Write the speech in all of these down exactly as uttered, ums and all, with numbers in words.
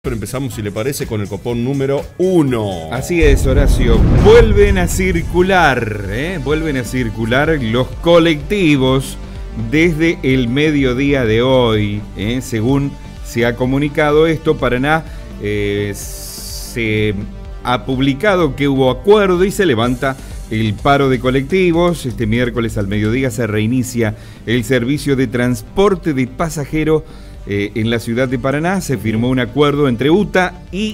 Pero empezamos, si le parece, con el copón número uno. Así es, Horacio. Vuelven a circular, ¿eh? Vuelven a circular los colectivos desde el mediodía de hoy, ¿eh? Según se ha comunicado esto, Paraná eh, se ha publicado que hubo acuerdo y se levanta el paro de colectivos. Este miércoles al mediodía se reinicia el servicio de transporte de pasajeros eh, en la ciudad de Paraná. Se firmó un acuerdo entre U T A y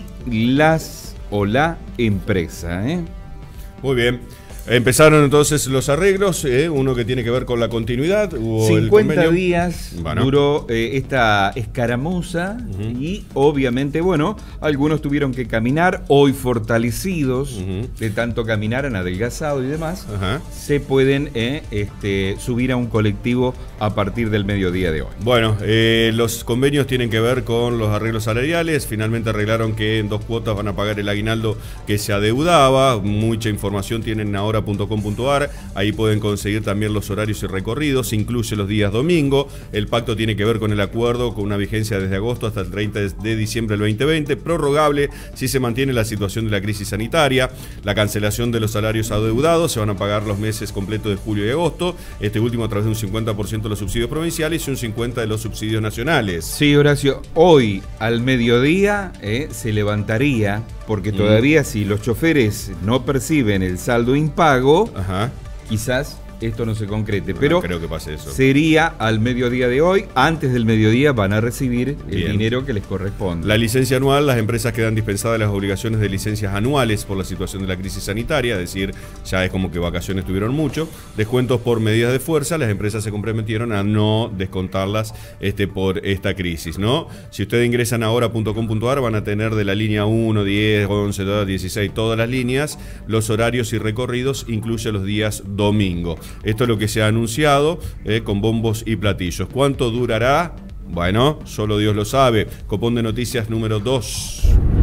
las o la empresa. ¿eh? Muy bien. Empezaron entonces los arreglos, eh, uno que tiene que ver con la continuidad. Hubo cincuenta días bueno. duró eh, esta escaramuza uh-huh. y obviamente, bueno, algunos tuvieron que caminar, hoy fortalecidos uh-huh. de tanto caminar, han adelgazado y demás, uh-huh. se pueden eh, este, subir a un colectivo a partir del mediodía de hoy. Bueno, eh, los convenios tienen que ver con los arreglos salariales, finalmente arreglaron que en dos cuotas van a pagar el aguinaldo que se adeudaba, mucha información tienen ahora punto com punto ar, ahí pueden conseguir también los horarios y recorridos, incluye los días domingo. El pacto tiene que ver con el acuerdo con una vigencia desde agosto hasta el treinta de diciembre del veinte veinte, prorrogable si se mantiene la situación de la crisis sanitaria. La cancelación de los salarios adeudados, se van a pagar los meses completos de julio y agosto, este último a través de un cincuenta por ciento de los subsidios provinciales y un cincuenta por ciento de los subsidios nacionales. Sí, Horacio, hoy al mediodía eh, se levantaría, porque todavía mm. si los choferes no perciben el saldo impago, Ajá. quizás esto no se concrete, no, pero creo que pase eso. Sería al mediodía de hoy. Antes del mediodía van a recibir el Bien. dinero que les corresponde. La licencia anual, las empresas quedan dispensadas de las obligaciones de licencias anuales por la situación de la crisis sanitaria, es decir, ya es como que vacaciones tuvieron mucho. Descuentos por medidas de fuerza, las empresas se comprometieron a no descontarlas este, por esta crisis, ¿no? Si ustedes ingresan a ahora punto com punto ar van a tener de la línea uno, diez, once, dieciséis, todas las líneas, los horarios y recorridos, incluye los días domingo. Esto es lo que se ha anunciado eh, con bombos y platillos. ¿Cuánto durará? Bueno, solo Dios lo sabe. Copón de noticias número dos.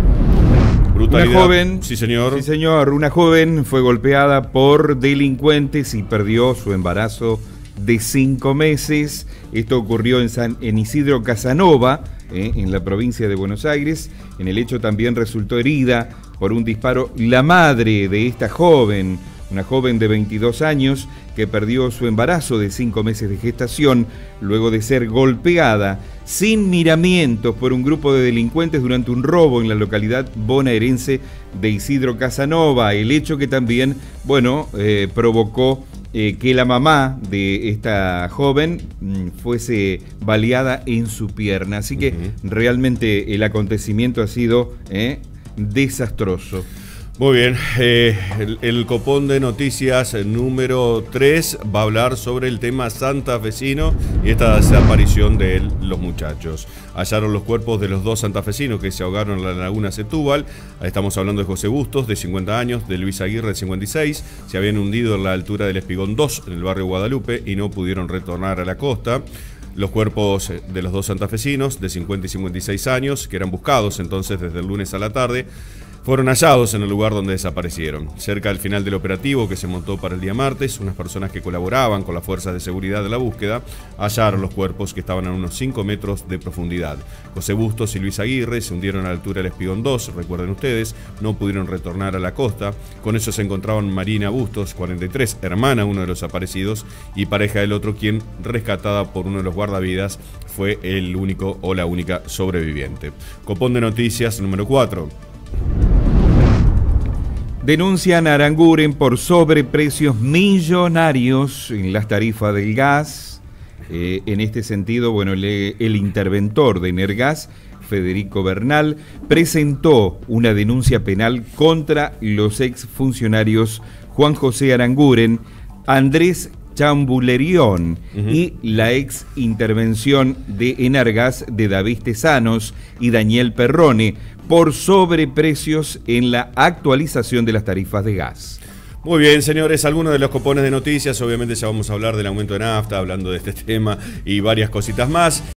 Brutalidad. Una joven, sí señor. Sí señor, una joven fue golpeada por delincuentes y perdió su embarazo de cinco meses. Esto ocurrió en, San, en Isidro Casanova, eh, en la provincia de Buenos Aires. En el hecho también resultó herida por un disparo la madre de esta joven, una joven de veintidós años que perdió su embarazo de cinco meses de gestación luego de ser golpeada sin miramientos por un grupo de delincuentes durante un robo en la localidad bonaerense de Isidro Casanova. El hecho que también, bueno, eh, provocó eh, que la mamá de esta joven mmm, fuese baleada en su pierna. Así que uh-huh. realmente el acontecimiento ha sido eh, desastroso. Muy bien, eh, el, el copón de noticias número tres va a hablar sobre el tema santafesino y esta desaparición de él, los muchachos. Hallaron los cuerpos de los dos santafesinos que se ahogaron en la laguna Setúbal. Estamos hablando de José Bustos, de cincuenta años, de Luis Aguirre, de cincuenta y seis. Se habían hundido en la altura del Espigón dos, en el barrio Guadalupe, y no pudieron retornar a la costa. Los cuerpos de los dos santafesinos, de cincuenta y cincuenta y seis años, que eran buscados entonces desde el lunes a la tarde, fueron hallados en el lugar donde desaparecieron. Cerca del final del operativo que se montó para el día martes, unas personas que colaboraban con las fuerzas de seguridad de la búsqueda hallaron los cuerpos que estaban a unos cinco metros de profundidad. José Bustos y Luis Aguirre se hundieron a la altura del Espigón dos, recuerden ustedes, no pudieron retornar a la costa. Con eso se encontraban Marina Bustos, cuarenta y tres, hermana uno de los desaparecidos y pareja del otro, quien, rescatada por uno de los guardavidas, fue el único o la única sobreviviente. Copón de noticias número cuatro. Denuncian a Aranguren por sobreprecios millonarios en las tarifas del gas. Eh, en este sentido, bueno, el, el interventor de Energas, Federico Bernal, presentó una denuncia penal contra los exfuncionarios Juan José Aranguren, Andrés Chambulerión uh-huh. y la ex intervención de Energas de David Tesanos y Daniel Perrone por sobreprecios en la actualización de las tarifas de gas. Muy bien, señores, algunos de los copones de noticias, obviamente ya vamos a hablar del aumento de nafta, hablando de este tema y varias cositas más.